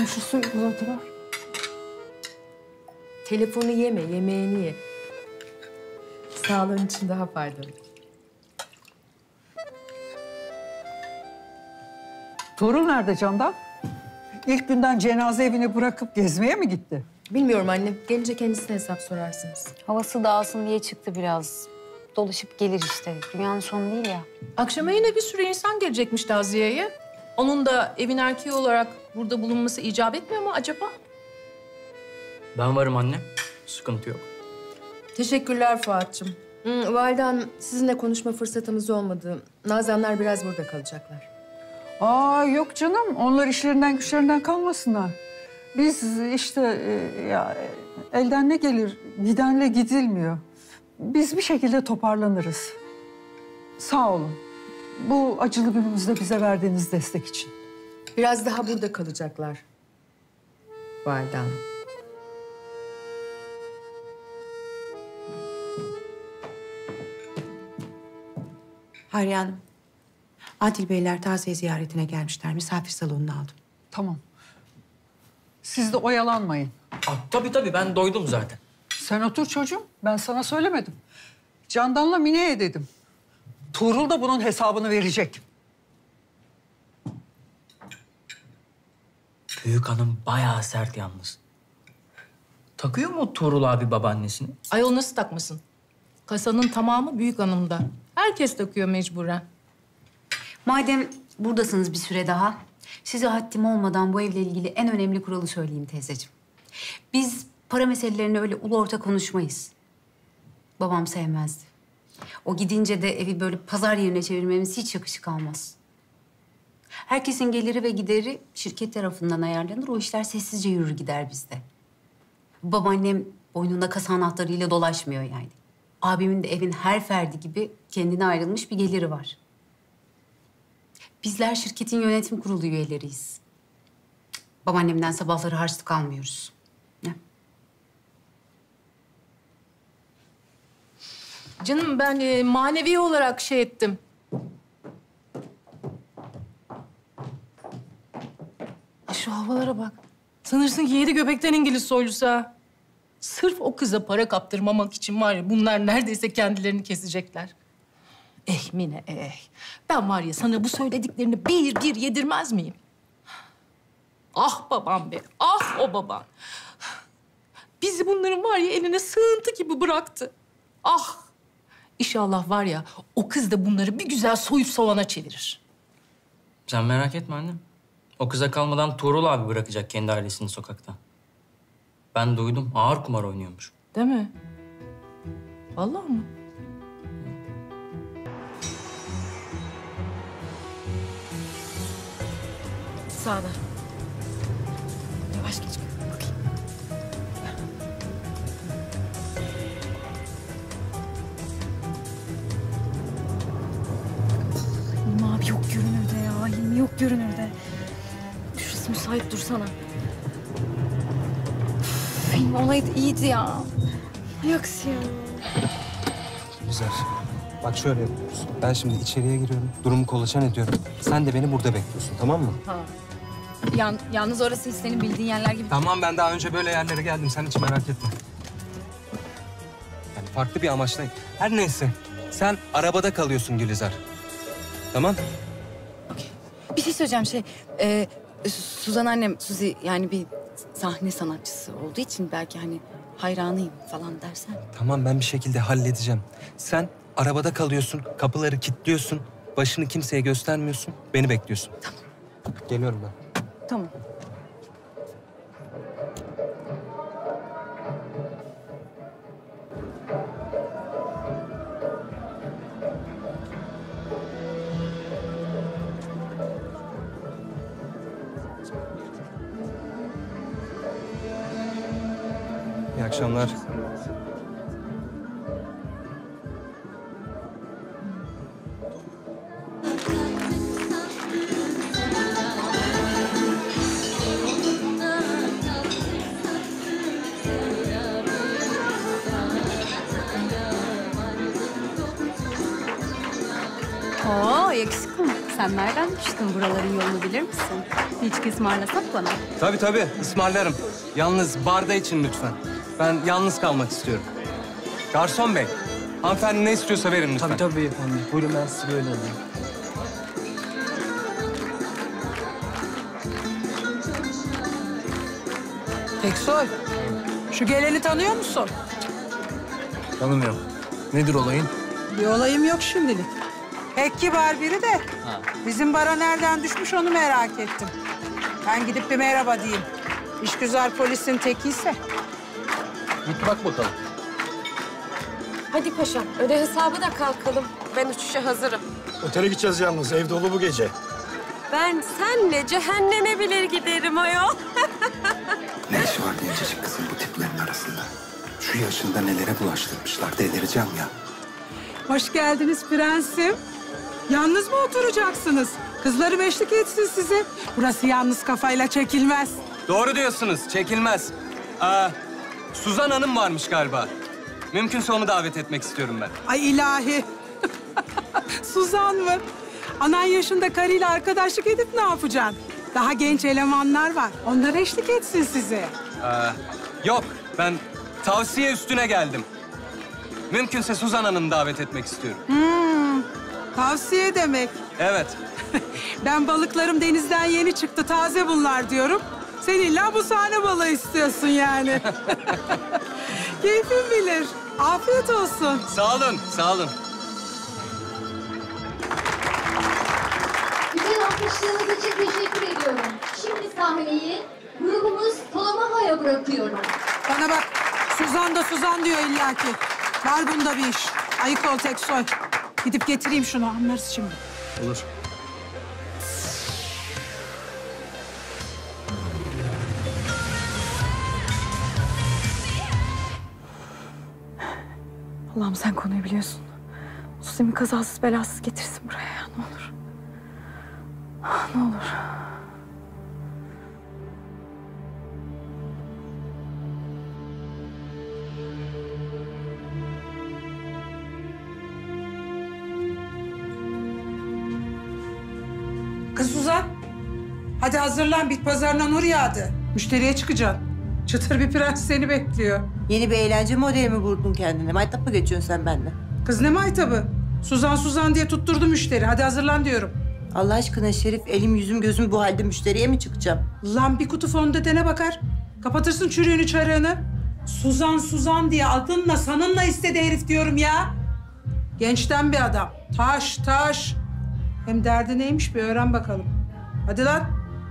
bakayım şu suyu uzatıver. Telefonu yeme, yemeğini ye. Sağlığın için daha faydalı. Tuğrul nerede Candan? İlk günden cenaze evini bırakıp gezmeye mi gitti? Bilmiyorum anne. Gelince kendisine hesap sorarsınız. Havası dağılsın diye çıktı biraz. Dolaşıp gelir işte. Dünyanın sonu değil ya. Akşama yine bir sürü insan gelecekmiş taziyeye. Onun da evin erkeği olarak burada bulunması icap etmiyor mu acaba? Ben varım anne. Sıkıntı yok. Teşekkürler Fuat'cığım. Valide Hanım, sizinle konuşma fırsatımız olmadı. Nazanlar biraz burada kalacaklar. Aa yok canım. Onlar işlerinden güçlerinden kalmasınlar. Biz işte elden ne gelir gidenle gidilmiyor. Biz bir şekilde toparlanırız. Sağ olun. Bu acılı günümüzde bize verdiğiniz destek için. Biraz daha burada kalacaklar. Valide Hanım. Hayriye Hanım, Adil Beyler taziye ziyaretine gelmişler. Misafir salonunu aldım. Tamam. Siz de oyalanmayın. Tabii ben doydum zaten. Sen otur çocuğum. Ben sana söylemedim. Candan'la Mine'ye dedim. Tuğrul da bunun hesabını verecek. Büyük hanım bayağı sert yalnız. Takıyor mu Tuğrul abi babaannesini? Ayol nasıl takmasın? Kasanın tamamı büyük hanımda. Herkes takıyor mecburen. Madem buradasınız bir süre daha, size haddim olmadan bu evle ilgili en önemli kuralı söyleyeyim teyzeciğim. Biz para meselelerini öyle ulu orta konuşmayız. Babam sevmezdi. O gidince de evi böyle pazar yerine çevirmemiz hiç yakışık almaz. Herkesin geliri ve gideri şirket tarafından ayarlanır. O işler sessizce yürür gider bizde. Babaannem boynunda kasa anahtarıyla dolaşmıyor yani. Abimin de evin her ferdi gibi kendine ayrılmış bir geliri var. Bizler şirketin yönetim kurulu üyeleriyiz. Babaannemden sabahları harçlık almıyoruz. Ne? Canım ben manevi olarak şey ettim. Şu havalara bak. Sanırsın ki 7 göbekten İngiliz soylusu ha. Sırf o kıza para kaptırmamak için var ya bunlar neredeyse kendilerini kesecekler. Mine Ben var ya sana bu söylediklerini bir bir yedirmez miyim? Ah babam be, ah o baban. Bizi bunların var ya eline sığıntı gibi bıraktı. Ah! İnşallah var ya o kız da bunları bir güzel soyup soğana çevirir. Sen merak etme annem. O kıza kalmadan Tuğrul abi bırakacak kendi ailesini sokakta. Ben duydum, ağır kumar oynuyormuş. Değil mi? Vallahi mı? Sağda. Yavaş geç. Bakayım. Hilmi abi yok görünürde ya. Hilmi yok görünürde. Şurası müsait dursana. Üf, Hilmi olaydı iyiydi ya. Yaks ya. Güzel. Bak şöyle yapıyoruz. Ben şimdi içeriye giriyorum. Durumu kolaçan ediyorum. Sen de beni burada bekliyorsun, tamam mı? Ha. Yalnız orası hiç senin bildiğin yerler gibi. Tamam, ben daha önce böyle yerlere geldim. Sen hiç merak etme. Yani farklı bir amaçla. Her neyse. Sen arabada kalıyorsun Gülizar. Tamam? Bir şey söyleyeceğim Suzan annem, Suzi yani bir sahne sanatçısı olduğu için belki hani hayranıyım falan dersen. Tamam, ben bir şekilde halledeceğim. Sen arabada kalıyorsun, kapıları kilitliyorsun. Başını kimseye göstermiyorsun. Beni bekliyorsun. Tamam. Geliyorum ben. Tamam. İyi akşamlar. Oo yakışıklı mı? Sen nereden düştün? Buraların yolunu bilir misin? Bir içki ısmarlasak bana. Tabii ısmarlarım. Yalnız barda için lütfen. Ben yalnız kalmak istiyorum. Garson bey, hanımefendi ne istiyorsa verin lütfen. Tabii beyefendi. Buyurun ben sizi böyle alayım. Teksoy, şu geleni tanıyor musun? Tanımıyorum. Nedir olayın? Bir olayım yok şimdilik. Pek kibar biri de bizim bara nereden düşmüş onu merak ettim. Ben gidip bir merhaba diyeyim. İşgüzar polisin tekiyse. Git bak bakalım. Hadi paşam, öde hesabı da kalkalım. Ben uçuşa hazırım. Otele gideceğiz yalnız. Ev dolu bu gece. Ben senle cehenneme bile giderim ayol. Ne iş var gencecik kızın bu tiplerin arasında? Şu yaşında nelere bulaştırmışlar, delireceğim ya. Hoş geldiniz prensim. Yalnız mı oturacaksınız? Kızlarım eşlik etsin size. Burası yalnız kafayla çekilmez. Doğru diyorsunuz, çekilmez. Suzan Hanım varmış galiba. Mümkünse onu davet etmek istiyorum ben. Ay ilahi. Suzan mı? Anan yaşında karıyla arkadaşlık edip ne yapacaksın? Daha genç elemanlar var. Onlar eşlik etsin size. Yok, ben tavsiye üstüne geldim. Mümkünse Suzan Hanım'ı davet etmek istiyorum. Tavsiye demek. Evet. Ben balıklarım denizden yeni çıktı, taze bunlar diyorum. Sen illa bu sahne balığı istiyorsun yani. Keyfin bilir. Afiyet olsun. Sağ olun, sağ olun. Güzel alkışlarınız için teşekkür ediyorum. Şimdi sahneyi grubumuz Tolamaha'ya bırakıyorum. Bana bak, Suzan da Suzan diyor illaki. Var bunda bir iş. Ayık ol Teksoy. Gidip getireyim şunu, anlarız şimdi. Olur. Allah'ım sen konuyu biliyorsun. Müslüm'ü kazasız belasız getirsin buraya ya, ne olur. Ne olur. Kız Suzan, hadi hazırlan. Bit pazarına nur yağdı. Müşteriye çıkacaksın. Çıtır bir prens seni bekliyor. Yeni bir eğlence modeli mi buldun kendine? Maytap mı geçiyorsun sen benimle? Kız ne maytabı? Suzan Suzan diye tutturdu müşteri. Hadi hazırlan diyorum. Allah aşkına Şerif, elim yüzüm gözüm bu halde müşteriye mi çıkacağım? Lan bir kutu fondötene bakar. Kapatırsın çürüğünü çarığını. Suzan Suzan diye adınla sanınla istedi herif diyorum ya. Gençten bir adam. Taş taş. Hem derdi neymiş bir öğren bakalım. Hadi lan.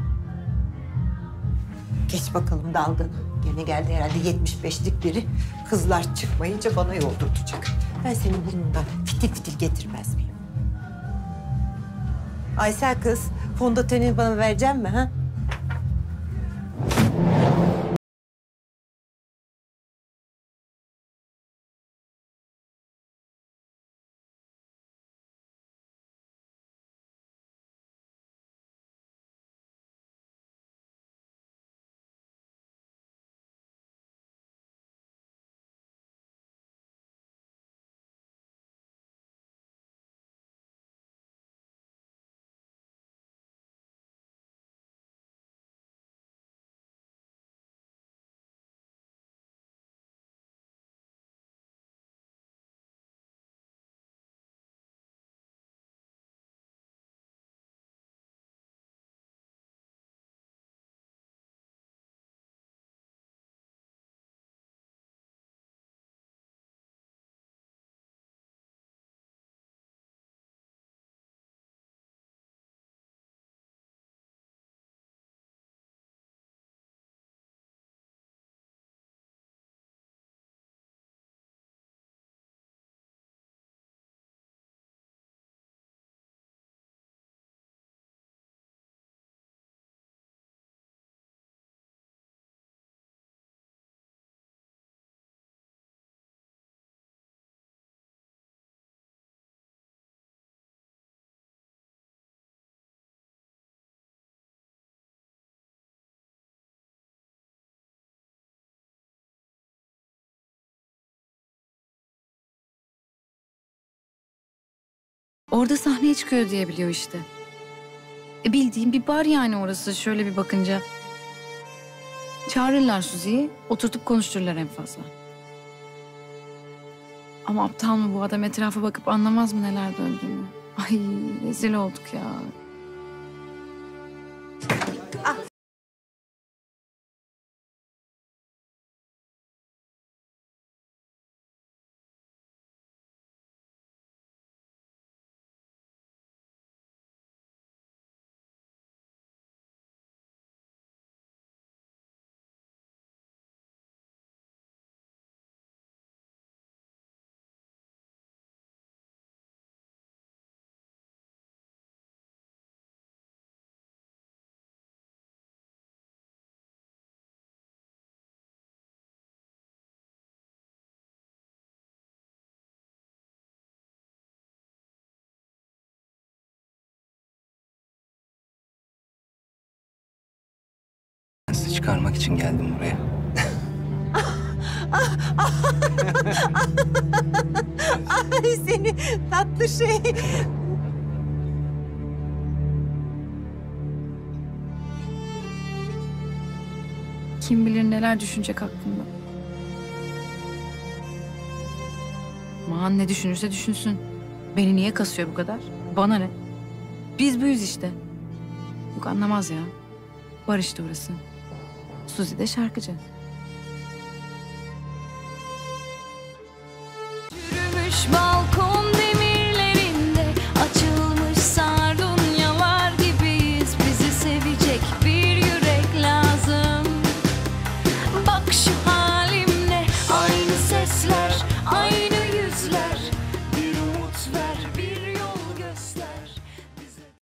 Geç bakalım dalgını. Gene geldi herhalde 75'lik biri. Kızlar çıkmayınca bana yoldurtacak. Ben senin burnundan fitil fitil getirmez miyim? Aysel kız, fondöteni bana verecek mi ha? Orada sahneye çıkıyor diye biliyor işte. Bildiğim bir bar yani orası şöyle bir bakınca. Çağırırlar Suzi'yi, oturtup konuştururlar en fazla. Ama aptal mı bu adam, etrafa bakıp anlamaz mı neler döndüğünü? Ay rezil olduk ya. Sizi çıkarmak için geldim buraya. Ay seni tatlı şey. Kim bilir neler düşünecek hakkında. Aman ne düşünürse düşünsün. Beni niye kasıyor bu kadar? Bana ne? Biz buyuz işte. Yok anlamaz ya. Var işte orası. Suzi de şarkıcı. Yürümüş balkon.